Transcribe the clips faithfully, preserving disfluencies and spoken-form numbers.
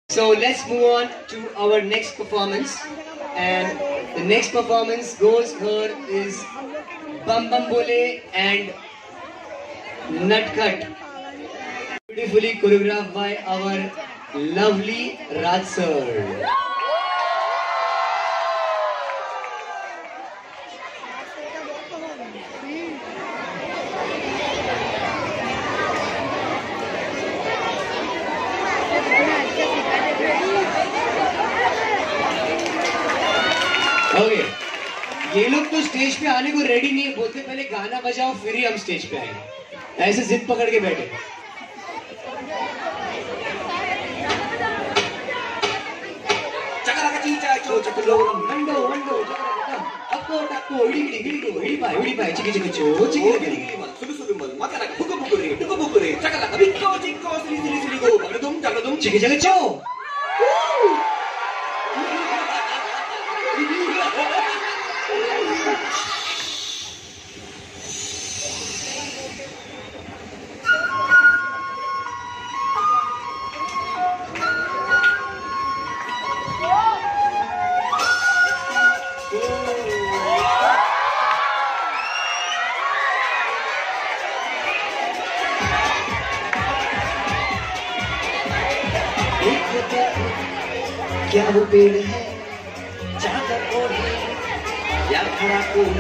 So let's move on to our next performance, and the next performance goes here is Bam Bam Bole and Nutcut, beautifully choreographed by our lovely Raj sir. Okay okay. ये लोग तो stage पे आने को ready नहीं है, बोलते पहले गाना बजाओ फिर ही हम स्टेज पे आएंगे, ऐसे जिद पकड़ के बैठे। क्या वो पेड़ है चादर ओढ़े या खड़ा कोई,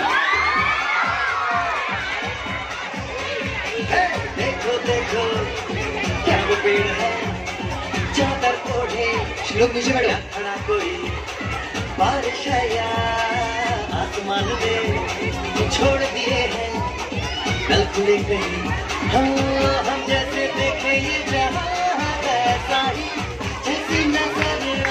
देखो देखो क्या वो पेड़ है चादर ओढ़े, श्लोक नीचे बैठो, खड़ा कोई बारिश है या आसमान में छोड़ दिए हैं नल खुले कहीं, हम हम जैसे देखे ये जहां वैसा ही जैसी नजर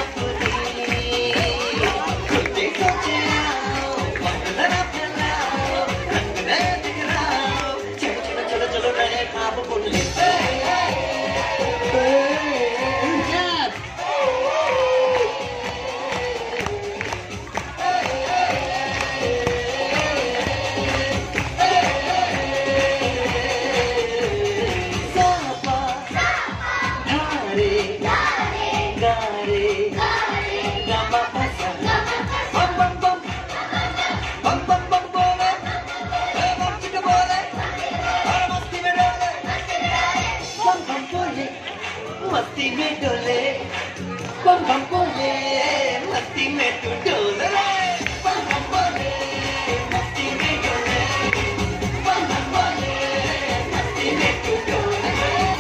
मस्ती में डोले, बम बम बोले, मस्ती में तू डोले, बम बम बोले, मस्ती में डोले, बम बम बोले, मस्ती में तू डोले।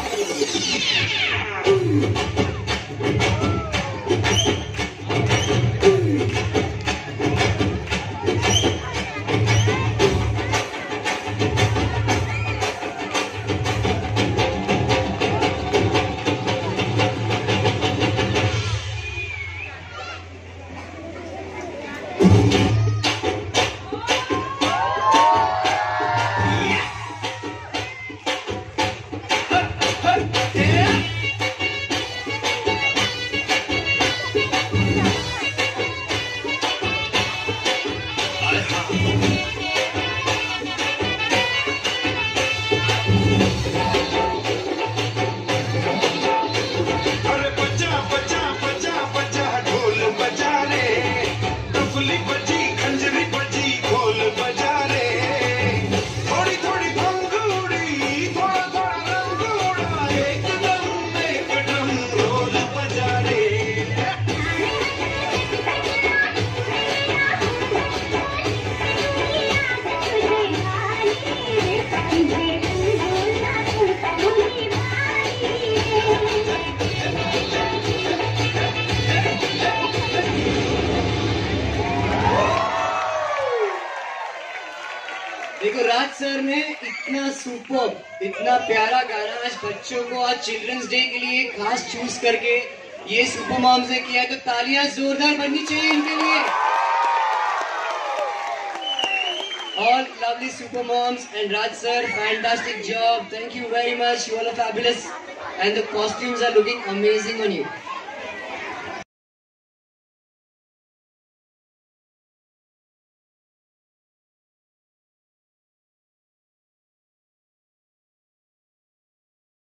देखो राज सर ने इतना सुपर, इतना प्यारा गाना आज बच्चों को, आज चिल्ड्रंस डे के लिए खास चूज करके ये सुपर मॉम्स ने किया है, तो तालियां जोरदार बननी चाहिए इनके लिए। All lovely super moms and Raj sir, fantastic job. Thank you very much. You all are fabulous, and the costumes are looking amazing on you.